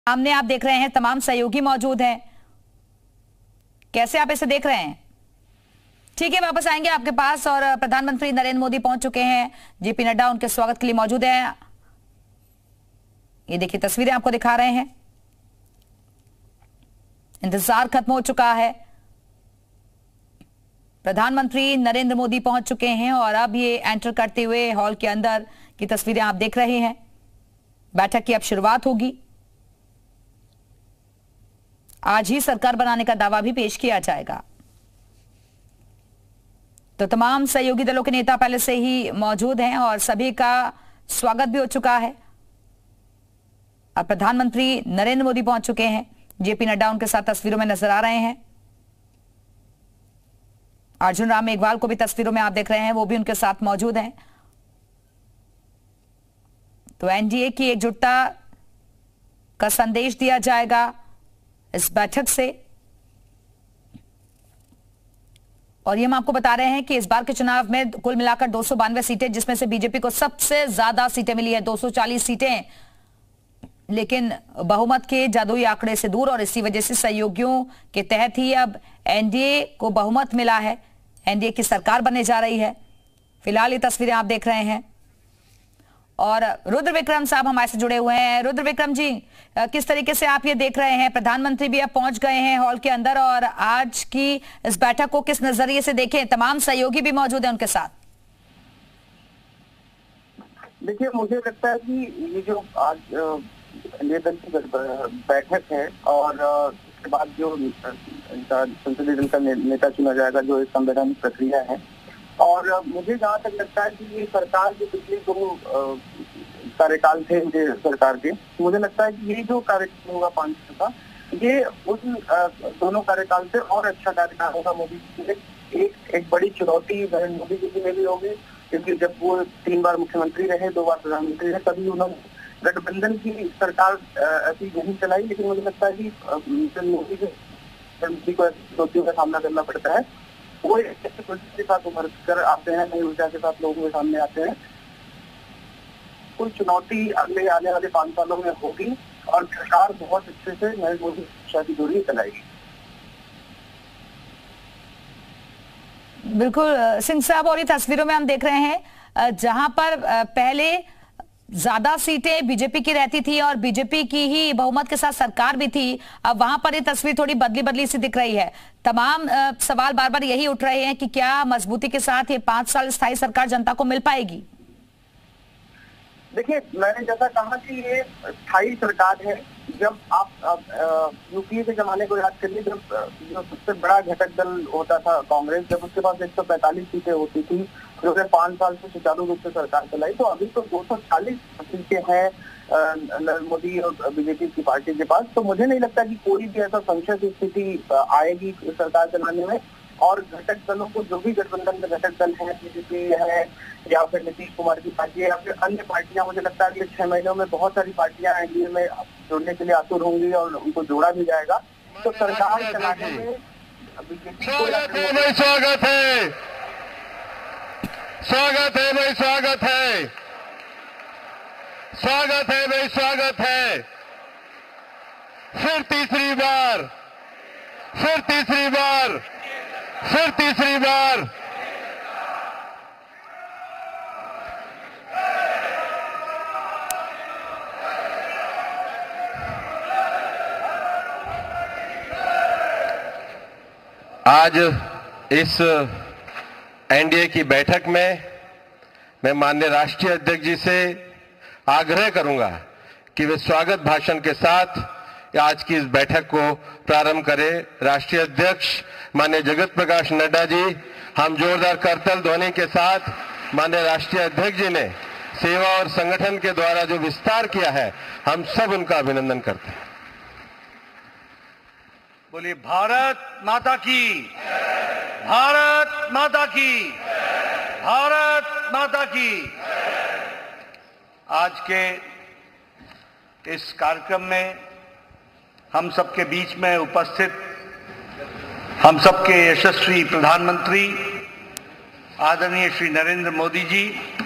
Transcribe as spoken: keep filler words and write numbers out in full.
सामने आप देख रहे हैं तमाम सहयोगी मौजूद हैं, कैसे आप इसे देख रहे हैं? ठीक है, वापस आएंगे आपके पास। और प्रधानमंत्री नरेंद्र मोदी पहुंच चुके हैं, जेपी नड्डा उनके स्वागत के लिए मौजूद हैं। ये देखिए तस्वीरें आपको दिखा रहे हैं। इंतजार खत्म हो चुका है, प्रधानमंत्री नरेंद्र मोदी पहुंच चुके हैं और अब ये एंटर करते हुए हॉल के अंदर की तस्वीरें आप देख रहे हैं। बैठक की अब शुरुआत होगी। आज ही सरकार बनाने का दावा भी पेश किया जाएगा। तो तमाम सहयोगी दलों के नेता पहले से ही मौजूद हैं और सभी का स्वागत भी हो चुका है। अब प्रधानमंत्री नरेंद्र मोदी पहुंच चुके हैं, जेपी नड्डा उनके साथ तस्वीरों में नजर आ रहे हैं। अर्जुन राम मेघवाल को भी तस्वीरों में आप देख रहे हैं, वो भी उनके साथ मौजूद हैं। तो एनडीए की एकजुटता का संदेश दिया जाएगा इस बैठक से। और ये हम आपको बता रहे हैं कि इस बार के चुनाव में कुल मिलाकर दो सौ बानवे सीटें, जिसमें से बीजेपी को सबसे ज्यादा सीटें मिली है, दो सौ चालीस सीटें, लेकिन बहुमत के जादुई आंकड़े से दूर। और इसी वजह से सहयोगियों के तहत ही अब एनडीए को बहुमत मिला है, एनडीए की सरकार बनने जा रही है। फिलहाल ये तस्वीरें आप देख रहे हैं और रुद्र विक्रम साहब हमारे से जुड़े हुए हैं। रुद्र विक्रम जी, किस तरीके से आप ये देख रहे हैं? प्रधानमंत्री भी अब पहुंच गए हैं हॉल के अंदर और आज की इस बैठक को किस नजरिए से देखें? तमाम सहयोगी भी मौजूद हैं उनके साथ। देखिए, मुझे लगता है कि ये जो आज एनडीए दल की बैठक है और उसके बाद जो संसदीय दल का नेता चुना जाएगा, जो एक संवैधानिक प्रक्रिया है, और मुझे जहाँ तक लगता है कि ये सरकार के पिछले दो कार्यकाल थे मुझे सरकार के, मुझे लगता है कि ये जो कार्यकाल होगा पांच साल का, ये उन दोनों कार्यकाल से और अच्छा कार्यकाल होगा मोदी जी के लिए। एक एक बड़ी चुनौती नरेंद्र मोदी जी में भी होगी, क्योंकि जब वो तीन बार मुख्यमंत्री रहे, दो बार प्रधानमंत्री रहे, तभी उन्होंने गठबंधन की सरकार ऐसी नहीं चलाई। लेकिन मुझे लगता है कि मोदी जी को चुनौतियों का सामना करना पड़ता है। वो ऐसे परिस्थिति के साथ उभर कर आते हैं, नई ऊर्जा के साथ लोगों के सामने आते हैं। कोई चुनौती अगले आने वाले पांच सालों में होगी और सरकार बहुत अच्छे से नरेंद्र मोदी शिक्षा की दूरी चलाएगी। बिल्कुल सिंह साहब, और ये तस्वीरों में हम देख रहे हैं जहां पर पहले ज्यादा सीटें बीजेपी की रहती थी और बीजेपी की ही बहुमत के साथ सरकार भी थी, अब वहां पर ये तस्वीर थोड़ी बदली बदली सी दिख रही है। तमाम आ, सवाल बार बार यही उठ रहे हैं कि क्या मजबूती के साथ ये पांच साल स्थायी सरकार जनता को मिल पाएगी? देखिए, मैंने जैसा कहा कि ये स्थायी सरकार है। जब आप यूपीए के जमाने को याद करिए, जब जो सबसे बड़ा घटक दल होता था कांग्रेस, जब उसके पास एक सौ पैंतालीस सीटें होती थी, जो कि पांच साल से सुचारू रूप से सरकार चलाई, तो अभी तो दो सौ चालीस सीटें हैं नरेंद्र मोदी और बीजेपी की पार्टी के पास। तो मुझे नहीं लगता कि कोई भी ऐसा संशय की स्थिति आएगी सरकार चलाने में। और घटक दलों को, जो भी गठबंधन में घटक दल है, बीजेपी है या फिर नीतीश कुमार की पार्टी है या फिर अन्य पार्टियां, मुझे लगता है कि छह महीनों में बहुत सारी पार्टियां एनडीए में जोड़ने के लिए आतुर होंगी और उनको जोड़ा भी जाएगा। तो सरकार चलाने में बीजेपी को स्वागत है भाई, स्वागत है, स्वागत है भाई, स्वागत है, स्वागत है भाई, स्वागत है। फिर तीसरी बार, फिर तीसरी बार, फिर तीसरी बार आज इस एनडीए की बैठक में मैं माननीय राष्ट्रीय अध्यक्ष जी से आग्रह करूंगा कि वे स्वागत भाषण के साथ आज की इस बैठक को प्रारंभ करें। राष्ट्रीय अध्यक्ष माननीय जगत प्रकाश नड्डा जी, हम जोरदार करतल ध्वनि के साथ माननीय राष्ट्रीय अध्यक्ष जी ने सेवा और संगठन के द्वारा जो विस्तार किया है, हम सब उनका अभिनंदन करते हैं। बोलिए भारत माता की, भारत माता की, भारत माता की। आज के इस कार्यक्रम में हम सबके बीच में उपस्थित हम सबके यशस्वी प्रधानमंत्री आदरणीय श्री नरेंद्र मोदी जी,